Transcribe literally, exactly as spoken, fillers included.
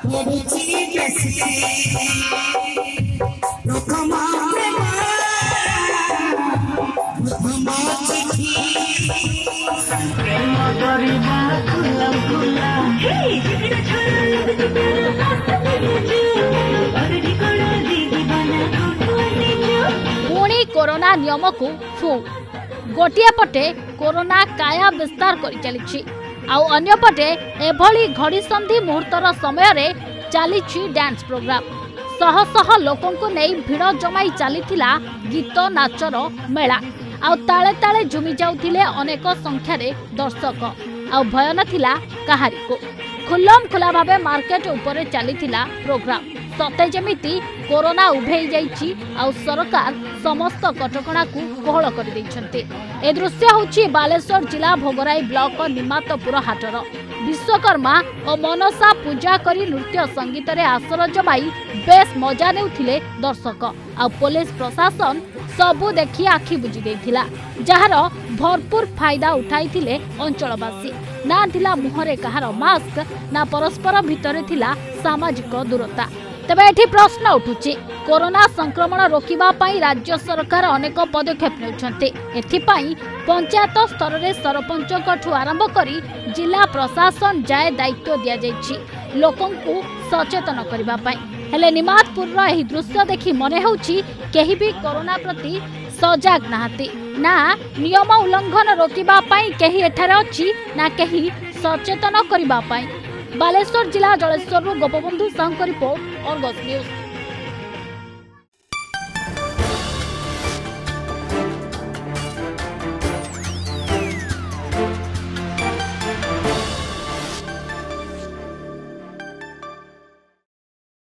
पुणी कोरोना नियम को फू गोटे पटे कोरोना काया विस्तार कर चली अन्य पटे एभली घड़ी संधि मुहूर्तर समय रे चली डांस प्रोग्राम शह शह लोकों को नहीं भिड़ जमाई चली गीत नाचर मेला आउ ताले ताले झुमी जाउथिले अनेक संख्यार दर्शक आउ भय नथिला कहारी को खुल्लम खुला भावे मार्केट उपरे चलीथिला प्रोग्राम सते जेमिति कोरोना उभेई जाइछि आउ सरकार समस्त कटकणा को कोहल कर दैछन्ते। ए दृश्य होछि बालेश्वर जिला भोगराई ब्लॉक निमातपुर हाटर विश्वकर्मा और मनसा पूजा करी नृत्य संगीत रे आसर जमाई बेस मजा नेउथिले दर्शक आ पुलिस प्रशासन सबु देखि आखि बुझी देथिला जहार भरपूर फायदा उठाइथिले अंचलवासी ना थिला मुहरे कहार मास्क ना परस्पर भितरे थिला सामाजिक दूरता। तेबे एठी प्रश्न उठुछि कोरोना संक्रमण रोकिबा पई राज्य सरकार अनेक पदक्षेप नेउछन्ते एथिपई पंचायत स्तर रे सरपंचकठु आरंभ करी जिला प्रशासन जाय दायित्व दिया जाइछि लोकन को सचेतन करबा पई हेले निमातपुर रो एही दृश्य देखि मने होछि केही भी कोरोना प्रति सजाग नाहति ना नियम उल्लंघन रोकिबा पई केही एठारे अछि ना केही सचेतन करबा पई। बालेश्वर जिला Jaleswar Gopabandhu Sahu report Argus news.